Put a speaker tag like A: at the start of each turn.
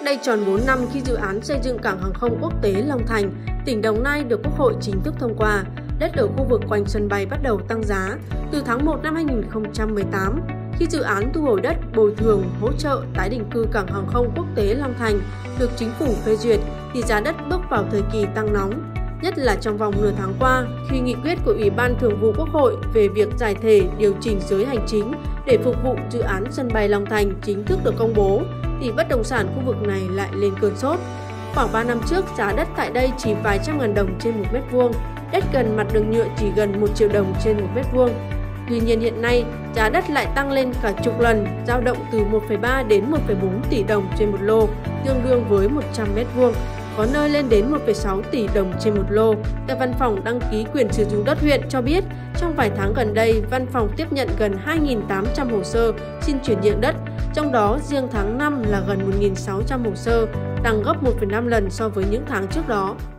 A: đây tròn 4 năm khi dự án xây dựng cảng hàng không quốc tế Long Thành, tỉnh Đồng Nai được Quốc hội chính thức thông qua, đất ở khu vực quanh sân bay bắt đầu tăng giá. Từ tháng 1 năm 2018, khi dự án thu hồi đất, bồi thường, hỗ trợ tái định cư cảng hàng không quốc tế Long Thành được chính phủ phê duyệt, thì giá đất bước vào thời kỳ tăng nóng. Nhất là trong vòng nửa tháng qua, khi nghị quyết của Ủy ban Thường vụ Quốc hội về việc giải thể điều chỉnh giới hành chính để phục vụ dự án sân bay Long Thành chính thức được công bố, thì bất động sản khu vực này lại lên cơn sốt. Khoảng 3 năm trước, giá đất tại đây chỉ vài trăm ngàn đồng trên 1 mét vuông, đất gần mặt đường nhựa chỉ gần 1 triệu đồng trên 1 mét vuông. Tuy nhiên hiện nay, giá đất lại tăng lên cả chục lần, dao động từ 1,3 đến 1,4 tỷ đồng trên một lô, tương đương với 100 mét vuông, có nơi lên đến 1,6 tỷ đồng trên một lô. Tại Văn phòng đăng ký quyền sử dụng đất huyện cho biết, trong vài tháng gần đây, văn phòng tiếp nhận gần 2.800 hồ sơ xin chuyển nhượng đất, trong đó riêng tháng 5 là gần 1.600 hồ sơ, tăng gấp 1,5 lần so với những tháng trước đó.